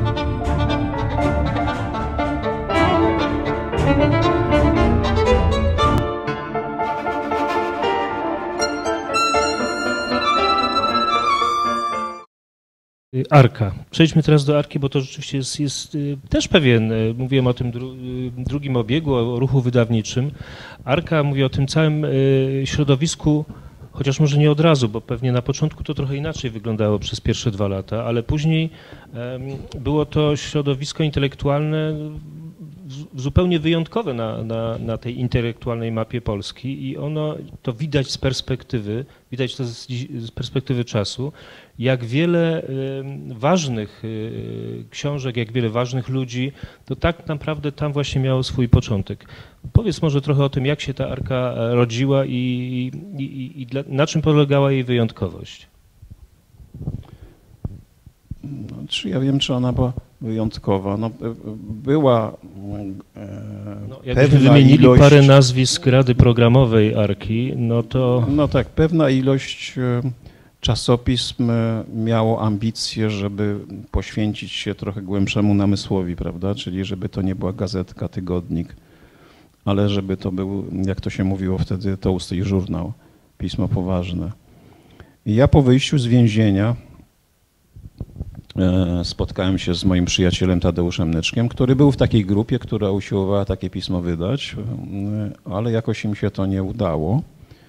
Arka. Przejdźmy teraz do Arki, bo to rzeczywiście jest też pewien, mówiłem o tym drugim obiegu, o ruchu wydawniczym. Arka mówi o tym całym środowisku, chociaż może nie od razu, bo pewnie na początku to trochę inaczej wyglądało przez pierwsze 2 lata, ale później było to środowisko intelektualne zupełnie wyjątkowe na tej intelektualnej mapie Polski i ono to widać z perspektywy czasu, jak wiele ważnych książek, jak wiele ważnych ludzi, to tak naprawdę tam właśnie miało swój początek. Powiedz może trochę o tym, jak się ta Arka rodziła i na czym polegała jej wyjątkowość. No, czy ja wiem, czy ona była wyjątkowa. No, była jakbyśmy wymienili parę nazwisk Rady Programowej Arki, no to... No tak, pewna ilość czasopism miało ambicje, żeby poświęcić się trochę głębszemu namysłowi, prawda? Czyli żeby to nie była gazetka, tygodnik, ale żeby to był, jak to się mówiło wtedy, tołsty żurnał, pismo poważne. I ja po wyjściu z więzienia spotkałem się z moim przyjacielem Tadeuszem Nyczkiem, który był w takiej grupie, która usiłowała takie pismo wydać, ale jakoś im się to nie udało.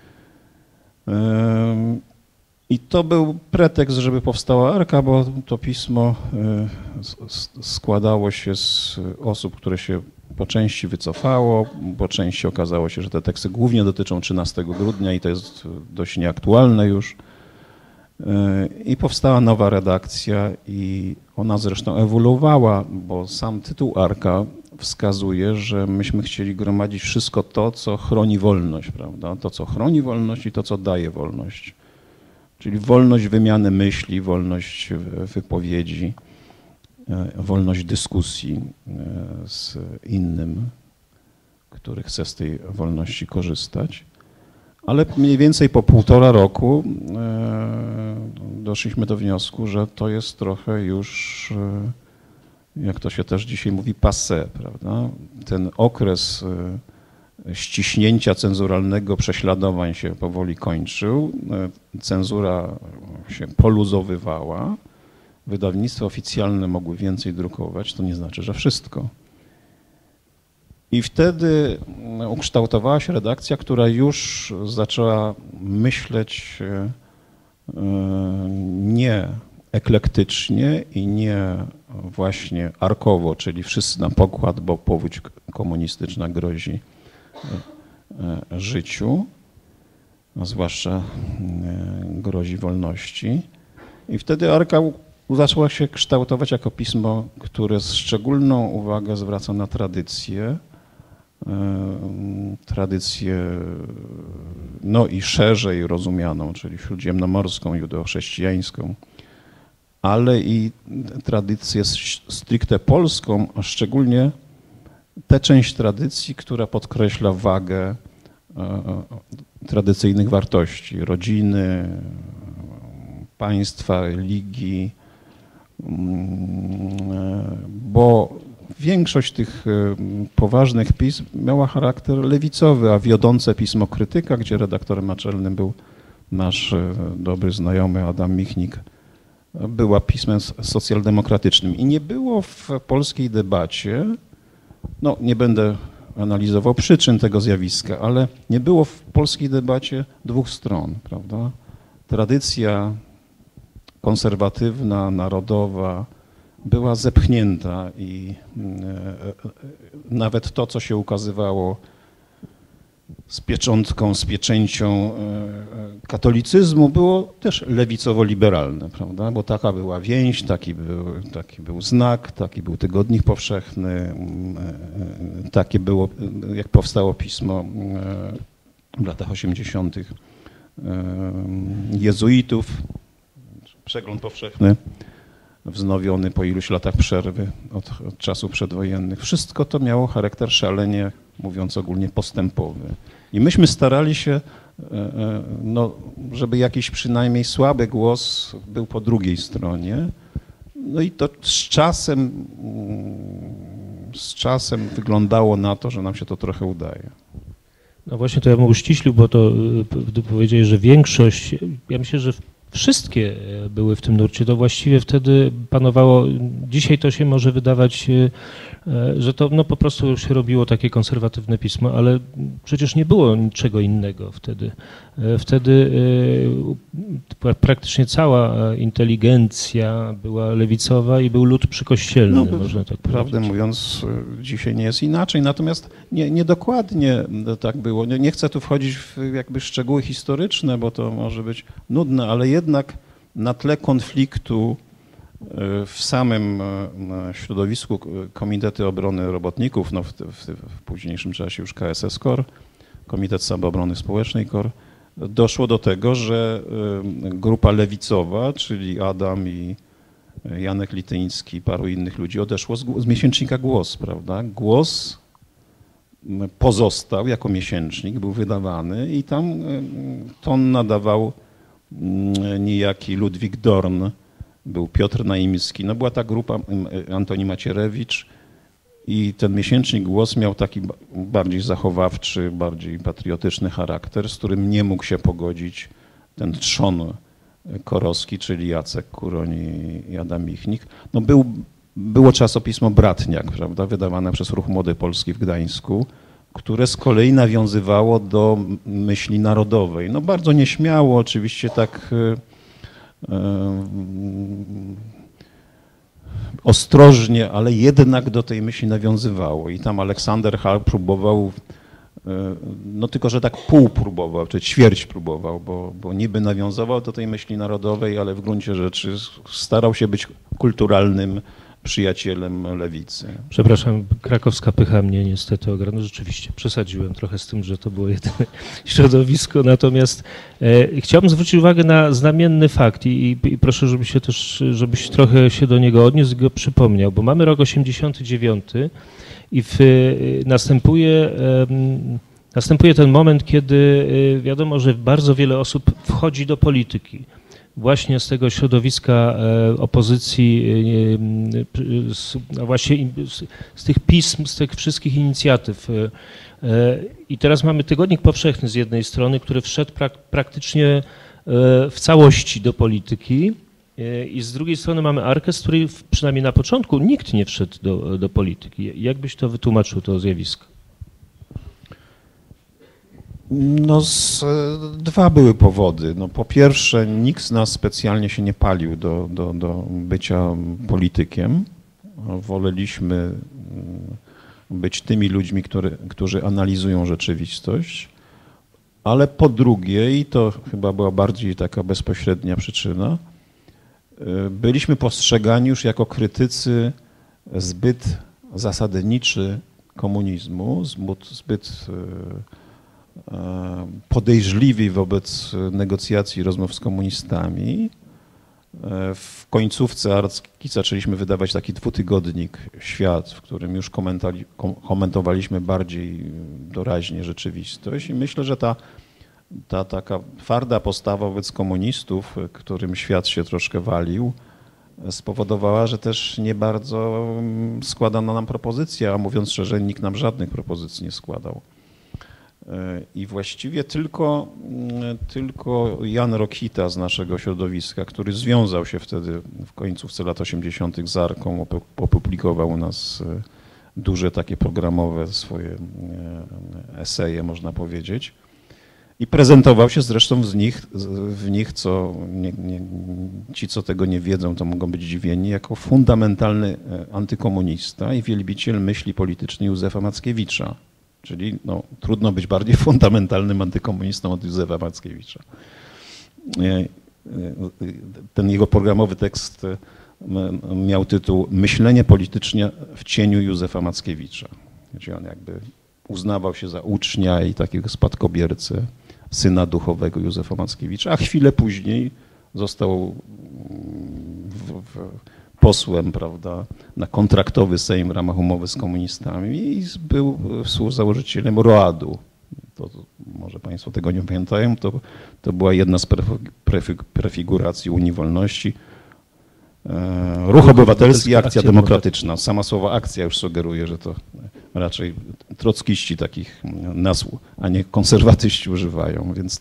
I to był pretekst, żeby powstała Arka, bo to pismo składało się z osób, które się po części wycofało, po części okazało się, że te teksty głównie dotyczą 13 grudnia i to jest dość nieaktualne już. I powstała nowa redakcja i ona zresztą ewoluowała, bo sam tytuł Arka wskazuje, że myśmy chcieli gromadzić wszystko to, co chroni wolność, prawda? To, co chroni wolność i to, co daje wolność. Czyli wolność wymiany myśli, wolność wypowiedzi, wolność dyskusji z innym, który chce z tej wolności korzystać. Ale mniej więcej po 1,5 roku doszliśmy do wniosku, że to jest trochę już, jak to się też dzisiaj mówi, passé, prawda? Ten okres ściśnięcia cenzuralnego prześladowań się powoli kończył, cenzura się poluzowywała, wydawnictwa oficjalne mogły więcej drukować, to nie znaczy, że wszystko. I wtedy ukształtowała się redakcja, która już zaczęła myśleć nie eklektycznie i nie właśnie arkowo, czyli wszyscy na pokład, bo powódź komunistyczna grozi życiu, a zwłaszcza grozi wolności. I wtedy Arka zaczęła się kształtować jako pismo, które szczególną uwagę zwraca na tradycję, no i szerzej rozumianą, czyli śródziemnomorską, judeo-chrześcijańską, ale i tradycję stricte polską, a szczególnie tę część tradycji, która podkreśla wagę tradycyjnych wartości, rodziny, państwa, religii, bo większość tych poważnych pism miała charakter lewicowy, a wiodące pismo Krytyka, gdzie redaktorem naczelnym był nasz dobry znajomy Adam Michnik, była pismem socjaldemokratycznym. I nie było w polskiej debacie, no nie będę analizował przyczyn tego zjawiska, ale nie było w polskiej debacie dwóch stron, prawda? Tradycja konserwatywna, narodowa była zepchnięta i nawet to, co się ukazywało z pieczątką, z pieczęcią katolicyzmu, było też lewicowo-liberalne, prawda? Bo taka była więź, taki był znak, taki był tygodnik powszechny, takie było, jak powstało pismo w latach 80. jezuitów, przegląd powszechny, wznowiony po iluś latach przerwy od czasów przedwojennych. Wszystko to miało charakter szalenie, mówiąc ogólnie, postępowy. I myśmy starali się, no, żeby jakiś przynajmniej słaby głos był po drugiej stronie, No i to z czasem wyglądało na to, że nam się to trochę udaje. No właśnie, to ja bym uściślił, bo to gdy powiedzieli, że większość, ja myślę, że wszystkie były w tym nurcie, to właściwie wtedy panowało, dzisiaj to się może wydawać, że to no po prostu się robiło takie konserwatywne pismo, ale przecież nie było niczego innego wtedy. Wtedy praktycznie cała inteligencja była lewicowa i był lud przykościelny, no, można tak prawdę powiedzieć. mówiąc, dzisiaj nie jest inaczej, natomiast nie dokładnie tak było. Nie chcę tu wchodzić w jakby szczegóły historyczne, bo to może być nudne, ale jednak na tle konfliktu w samym środowisku Komitety Obrony Robotników, no w późniejszym czasie już KSS KOR, Komitet Samoobrony Społecznej KOR, doszło do tego, że grupa lewicowa, czyli Adam i Janek Lityński i paru innych ludzi odeszło z miesięcznika Głos, prawda? Głos pozostał jako miesięcznik, był wydawany i tam ton nadawał niejaki Ludwik Dorn, był Piotr Naimski, no była ta grupa, Antoni Macierewicz i ten miesięcznik Głos miał taki bardziej zachowawczy, bardziej patriotyczny charakter, z którym nie mógł się pogodzić ten trzon korowski, czyli Jacek Kuroń i Adam Michnik. No było czasopismo Bratniak, prawda, wydawane przez Ruch Młody Polski w Gdańsku, które z kolei nawiązywało do myśli narodowej. No bardzo nieśmiało, oczywiście tak ostrożnie, ale jednak do tej myśli nawiązywało. I tam Aleksander Hall próbował, no tylko że tak pół próbował, czy ćwierć próbował, bo niby nawiązywał do tej myśli narodowej, ale w gruncie rzeczy starał się być kulturalnym przyjacielem lewicy. Przepraszam, krakowska pycha mnie niestety ogra. No rzeczywiście, przesadziłem trochę z tym, że to było jedyne środowisko, natomiast chciałbym zwrócić uwagę na znamienny fakt i proszę, żebyś trochę się do niego odniósł i go przypomniał, bo mamy rok 89 i następuje ten moment, kiedy wiadomo, że bardzo wiele osób wchodzi do polityki. Właśnie z tego środowiska opozycji, właśnie z tych pism, z tych wszystkich inicjatyw. I teraz mamy Tygodnik Powszechny z jednej strony, który wszedł praktycznie w całości do polityki i z drugiej strony mamy Arkę, z której przynajmniej na początku nikt nie wszedł do polityki. Jak byś to wytłumaczył, to zjawisko? No dwa były powody. No, po pierwsze, nikt z nas specjalnie się nie palił do bycia politykiem. Woleliśmy być tymi ludźmi, którzy analizują rzeczywistość. Ale po drugie, i to chyba była bardziej taka bezpośrednia przyczyna, byliśmy postrzegani już jako krytycy zbyt zasadniczy komunizmu, zbyt podejrzliwi wobec negocjacji, rozmów z komunistami. W końcówce Arki zaczęliśmy wydawać taki dwutygodnik Świat, w którym już komentowaliśmy bardziej doraźnie rzeczywistość i myślę, że ta taka twarda postawa wobec komunistów, którym świat się troszkę walił, spowodowała, że też nie bardzo składano nam propozycje, a mówiąc szczerze, nikt nam żadnych propozycji nie składał. I właściwie tylko Jan Rokita z naszego środowiska, który związał się wtedy w końcówce lat 80. z Arką, opublikował u nas duże takie programowe swoje eseje, można powiedzieć. I prezentował się zresztą w nich co ci, co tego nie wiedzą, to mogą być zdziwieni, jako fundamentalny antykomunista i wielbiciel myśli politycznej Józefa Mackiewicza. Czyli no, trudno być bardziej fundamentalnym antykomunistą od Józefa Mackiewicza. Ten jego programowy tekst miał tytuł Myślenie polityczne w cieniu Józefa Mackiewicza. Czyli on jakby uznawał się za ucznia i takiego spadkobiercę syna duchowego Józefa Mackiewicza, a chwilę później został posłem, prawda, na kontraktowy Sejm w ramach umowy z komunistami i był współzałożycielem ROAD-u. To może Państwo tego nie pamiętają, to była jedna z prefiguracji Unii Wolności. Ruch Obywatelski, Akcja Demokratyczna. Sama słowa akcja już sugeruje, że to raczej trockiści takich nazw, a nie konserwatyści używają, więc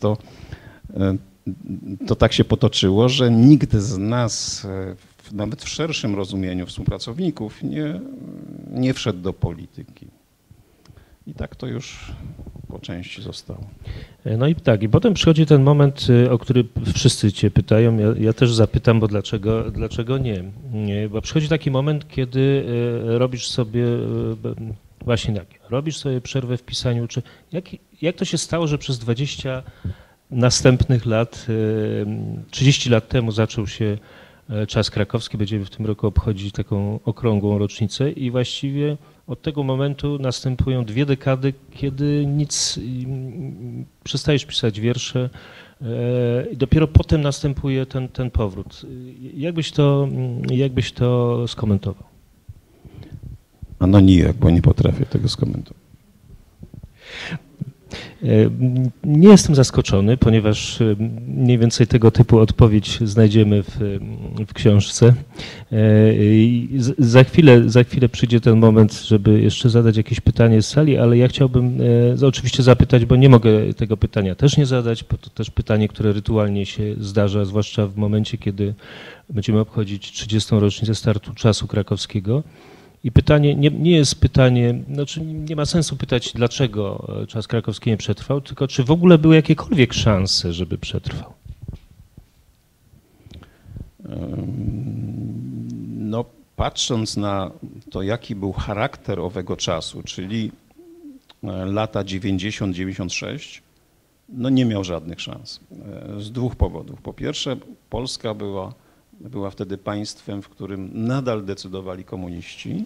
to tak się potoczyło, że nikt z nas, nawet w szerszym rozumieniu współpracowników, nie wszedł do polityki. I tak to już po części zostało. No i tak, i potem przychodzi ten moment, o który wszyscy cię pytają, ja też zapytam, bo dlaczego nie? Bo przychodzi taki moment, kiedy robisz sobie właśnie tak, robisz sobie przerwę w pisaniu, czy jak to się stało, że przez 20 następnych lat, 30 lat temu zaczął się Czas Krakowski, będziemy w tym roku obchodzić taką okrągłą rocznicę i właściwie od tego momentu następują 2 dekady, kiedy przestajesz pisać wiersze i dopiero potem następuje ten powrót. Jak byś to skomentował? No nijak, bo nie potrafię tego skomentować. Nie jestem zaskoczony, ponieważ mniej więcej tego typu odpowiedź znajdziemy w książce. Za chwilę przyjdzie ten moment, żeby jeszcze zadać jakieś pytanie z sali, ale ja chciałbym oczywiście zapytać, bo nie mogę tego pytania też nie zadać, bo to też pytanie, które rytualnie się zdarza, zwłaszcza w momencie, kiedy będziemy obchodzić 30. rocznicę startu Czasu Krakowskiego. I pytanie nie jest pytanie, znaczy nie ma sensu pytać, dlaczego Czas Krakowski nie przetrwał, tylko czy w ogóle były jakiekolwiek szanse, żeby przetrwał? No, patrząc na to, jaki był charakter owego czasu, czyli lata 90-96, no nie miał żadnych szans. Z 2 powodów. Po pierwsze, Polska była wtedy państwem, w którym nadal decydowali komuniści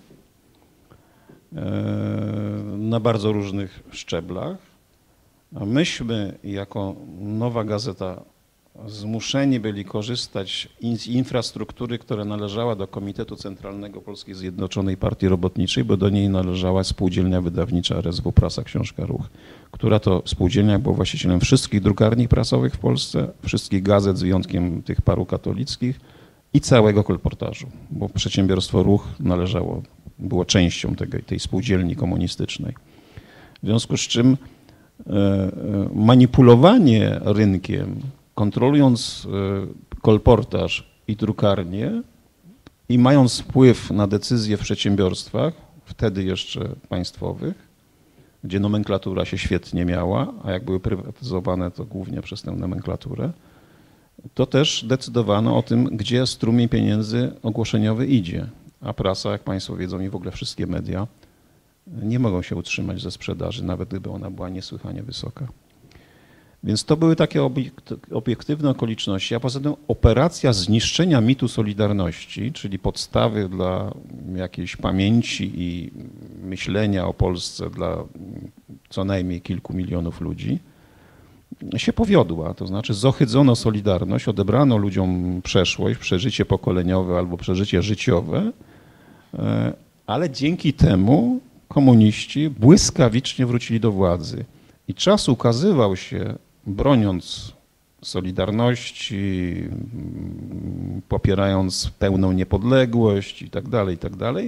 na bardzo różnych szczeblach, a myśmy jako Nowa Gazeta zmuszeni byli korzystać z infrastruktury, która należała do Komitetu Centralnego Polskiej Zjednoczonej Partii Robotniczej, bo do niej należała spółdzielnia wydawnicza RSW Prasa Książka Ruch, która to spółdzielnia była właścicielem wszystkich drukarni prasowych w Polsce, wszystkich gazet z wyjątkiem tych paru katolickich, i całego kolportażu, bo przedsiębiorstwo Ruch było częścią tej spółdzielni komunistycznej. W związku z czym manipulowanie rynkiem, kontrolując kolportaż i drukarnię i mając wpływ na decyzje w przedsiębiorstwach, wtedy jeszcze państwowych, gdzie nomenklatura się świetnie miała, a jak były prywatyzowane, to głównie przez tę nomenklaturę, to też decydowano o tym, gdzie strumień pieniędzy ogłoszeniowy idzie. A prasa, jak Państwo wiedzą, i w ogóle wszystkie media nie mogą się utrzymać ze sprzedaży, nawet gdyby ona była niesłychanie wysoka. Więc to były takie obiektywne okoliczności, a poza tym operacja zniszczenia mitu Solidarności, czyli podstawy dla jakiejś pamięci i myślenia o Polsce dla co najmniej kilku milionów ludzi, się powiodła. To znaczy zohydzono Solidarność, odebrano ludziom przeszłość, przeżycie pokoleniowe albo przeżycie życiowe, ale dzięki temu komuniści błyskawicznie wrócili do władzy. I czas ukazywał się, broniąc Solidarności, popierając pełną niepodległość i tak dalej,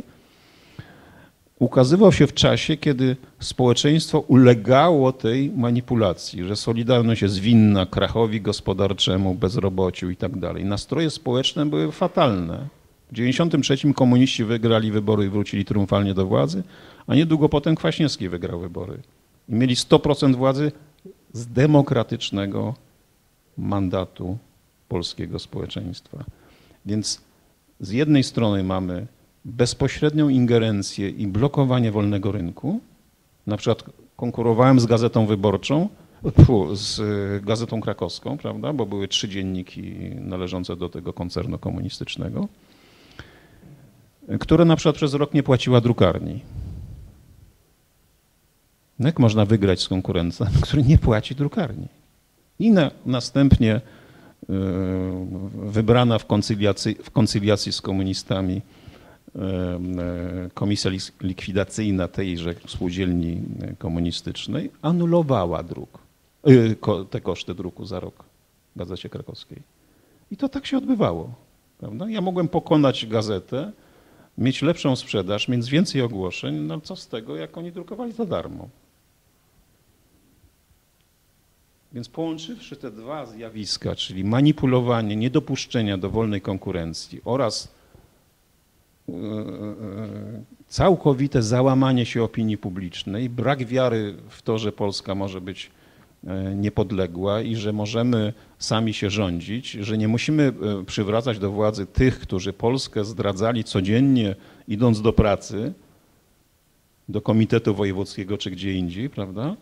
ukazywał się w czasie, kiedy społeczeństwo ulegało tej manipulacji, że Solidarność jest winna krachowi gospodarczemu, bezrobociu i tak dalej. Nastroje społeczne były fatalne. W 1993 komuniści wygrali wybory i wrócili triumfalnie do władzy, a niedługo potem Kwaśniewski wygrał wybory. I mieli 100% władzy z demokratycznego mandatu polskiego społeczeństwa. Więc z jednej strony mamy bezpośrednią ingerencję i blokowanie wolnego rynku. Na przykład konkurowałem z Gazetą Wyborczą, z Gazetą Krakowską, prawda, bo były 3 dzienniki należące do tego koncernu komunistycznego, która na przykład przez rok nie płaciła drukarni. No jak można wygrać z konkurentem, który nie płaci drukarni? I następnie wybrana w koncyliacji z komunistami komisja likwidacyjna tejże spółdzielni komunistycznej anulowała te koszty druku za rok w Gazecie Krakowskiej. I to tak się odbywało. Prawda? Ja mogłem pokonać gazetę, mieć lepszą sprzedaż, mieć więcej ogłoszeń, no co z tego, jak oni drukowali za darmo. Więc połączywszy te dwa zjawiska, czyli manipulowanie, niedopuszczenia do wolnej konkurencji oraz całkowite załamanie się opinii publicznej, brak wiary w to, że Polska może być niepodległa i że możemy sami się rządzić, że nie musimy przywracać do władzy tych, którzy Polskę zdradzali codziennie idąc do pracy, do komitetu wojewódzkiego czy gdzie indziej, prawda?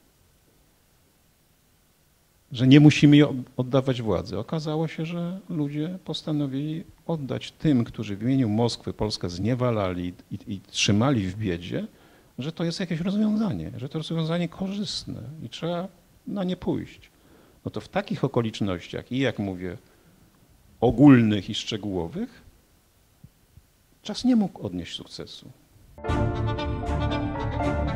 Że nie musimy jej oddawać władzy. Okazało się, że ludzie postanowili oddać tym, którzy w imieniu Moskwy Polskę zniewalali i trzymali w biedzie, że to jest jakieś rozwiązanie, że to rozwiązanie korzystne i trzeba na nie pójść. No to w takich okolicznościach i jak mówię, ogólnych i szczegółowych, czas nie mógł odnieść sukcesu.